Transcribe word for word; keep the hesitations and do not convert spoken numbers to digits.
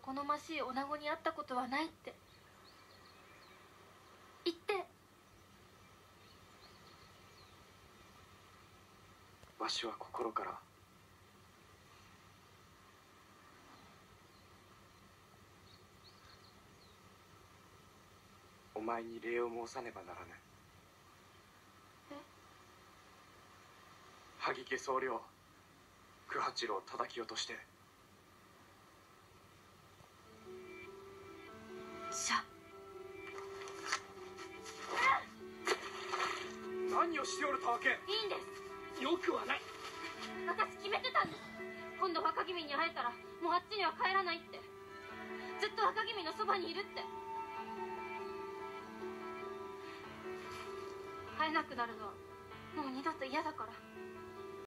好ましい女子に会ったことはないって言って。 わしは心からお前に礼を申さねばならぬ。 え？ 萩家総領九八郎忠清として。 しゃ。 何をしておるたわけ。 いいんです。 よくはない。 私決めてたんです。今度若君に会えたらもうあっちには帰らないって。ずっと若君のそばにいるって。会えなくなるのはもう二度と嫌だから。